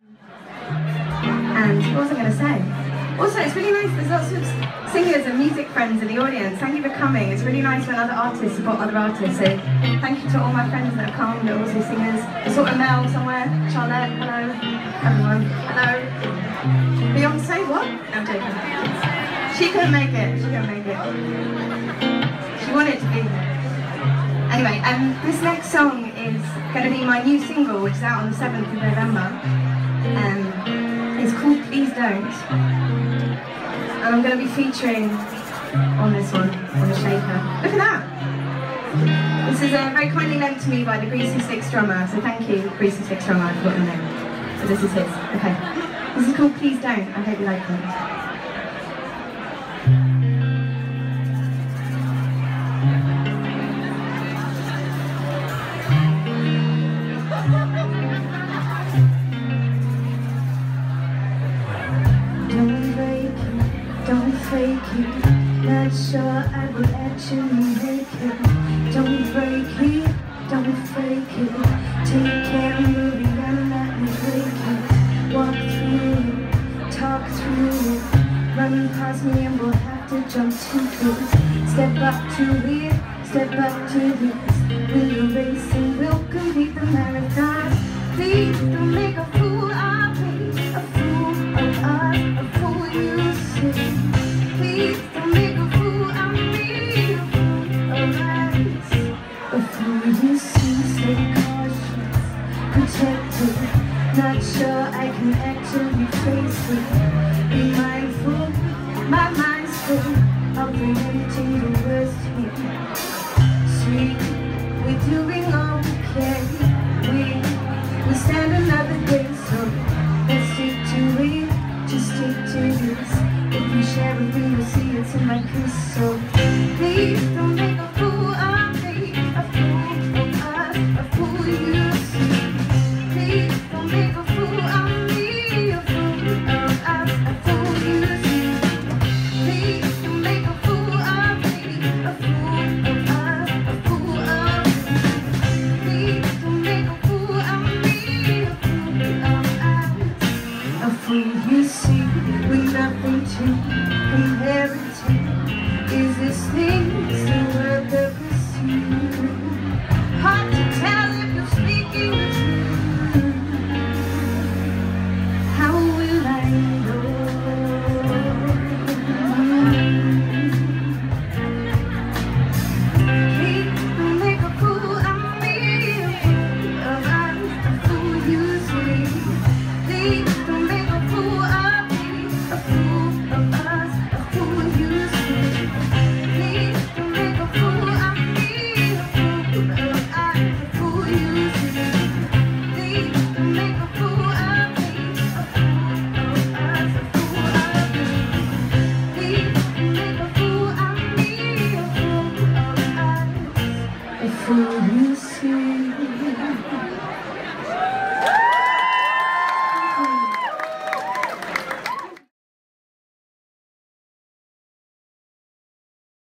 And what was I going to say? Also, it's really nice, there's lots of singers and music friends in the audience. Thank you for coming. It's really nice when other artists support other artists. So thank you to all my friends that have come, that are also singers. I saw Mel somewhere. Charlotte, hello. Everyone, hello. Beyonce, what? I'm joking. She couldn't make it. She couldn't make it. She wanted to be here. Anyway, this next song is going to be my new single, which is out on the 7th of November. It's called Please Don't. And I'm going to be featuring on this one, on the shaker. Look at that! This is very kindly lent to me by the Greasy Six drummer, so thank you, Greasy Six drummer, I forgot the name. So this is his. Okay. This is called Please Don't. I hope you like it. Not sure I will actually make it. Don't break it, don't fake it. Take care of me and let me break it. Walk through it, talk through it. Run past me and we'll have to jump to it. Step up to it, step up to this. We'll race and we'll complete the marathon. Please don't make a fool of me, a fool of us, a fool you say. Please don't make a fool of me, a fool of us, a fool you see. Stay cautious, protected. Not sure I can actually trace it. Be mindful, my mind's full of preempting the worst here. Sweet, we're doing okay. We stand another day, so let's stick to it. Just stick to this. If you share with me, you'll see it's in my cruise.